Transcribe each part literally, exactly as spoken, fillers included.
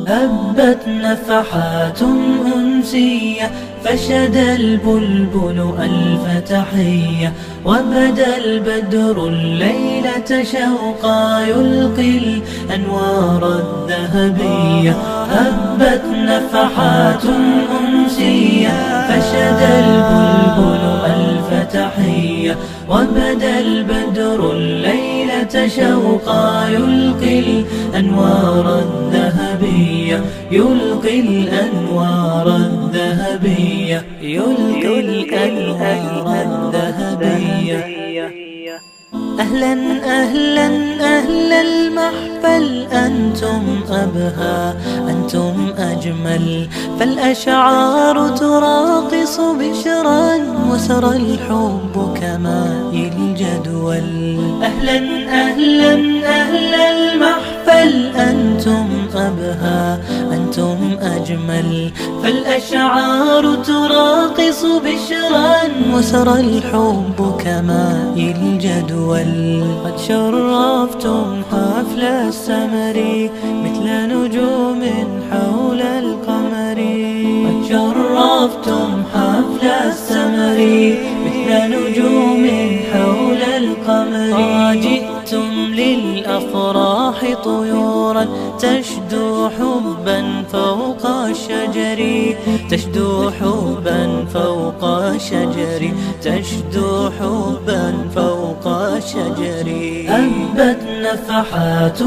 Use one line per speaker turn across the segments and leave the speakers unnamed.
هبت نفحات أنسية فشد البلبل ألف تحية، وبدا البدر الليلة شوقا يلقي الأنوار الذهبية. هبت نفحات أنسية فشد البلبل ألف تحية، وبدا البدر الليلة شوقا يلقي الأنوار الذهبية، يلقي الأنوار الذهبية، يلقي الأنوار الذهبية. أهلا أهلا أهل المحفل، أنتم أبهى أنتم أجمل، فالأشعار تراقص بشرا وسرى الحب كماء الجدول. أهلا أهلا أهل المحفل، أنتم أبهى أنتم أجمل، فالأشعار تراقص بشرا وسرى الحب كماء الجدول. قد شرفتم حفل السمر مثل نجوم حول القمر، قد شرفتم حفل السمر مثل نجوم حول القمر. جئتم للأفراح طيورا تشدو حبا فوق الشجر، تشدو حبا فوق الشجر، تشدو حبا فوق الشجر. هبت نفحات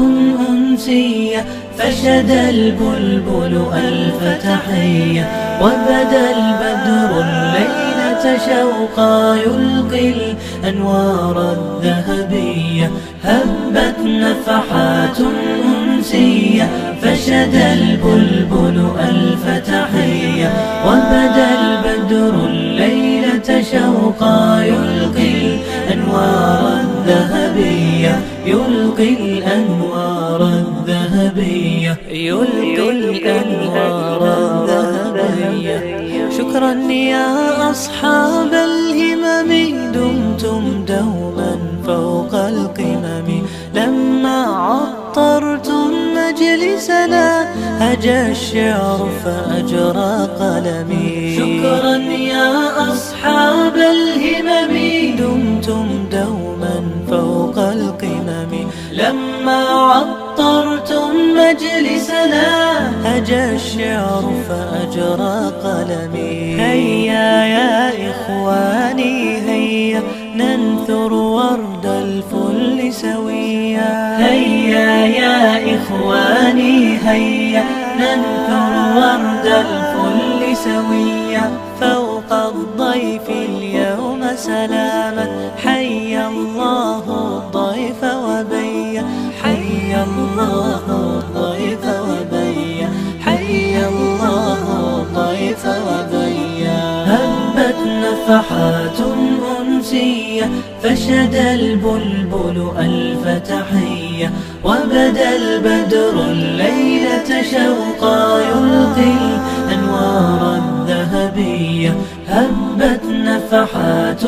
أنسية فشد البلبل ألف تحية، وبدا البدر الليلة شوقا يلقي الأنوار الذهبية. هبت نفحات أنسية فشد البلبل ألف تحية، وبدا البدر الليلة شوقا يلقي الأنوار الذهبية، يلقي الأنوار الذهبية، يلقي الأنوار الذهبية. شكرا يا أصحاب الهمم، دمتم دوما فوق القمم، لما عطرتم مجلسنا هجى الشعر فأجرى قلمي. شكرا يا أصحاب الهمم، دمتم دوما فوق القمم، لما عطرتم مجلسنا هجى الشعر فأجرى قلمي. هيا يا إخواني هيا ننثر ورد الفل سويا، هيا يا إخواني هيا ننثر ورد الفل سويا. فوق الضيف اليوم سلاما، حيا الله الضيف وبيا، حيا الله الضيف وبيا، حيا الله الضيف وبيا. هبت نفحات أنسية فشد البلبل ألف تحية، وبدا البدر الليلة شوقا يلقي الأنوار الذهبية. هبت نفحات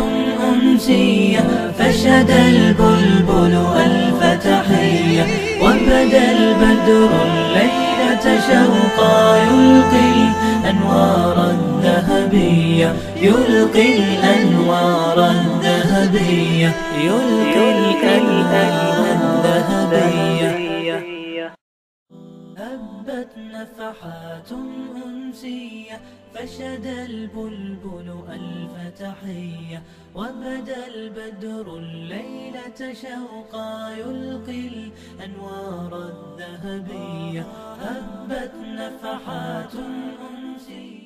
أنسية فشد البلبل ألف تحية، وبدا البدر الليلة شوقا يلقي الأنوار الذهبية، يلقي الأنوار الذهبية، يلقي الأنوار الذهبية. هبت نفحات أنسية فشد البلبل ألف تحية، وبدا البدر الليلة شوقا يلقي الأنوار الذهبية. هبت نفحات أنسية.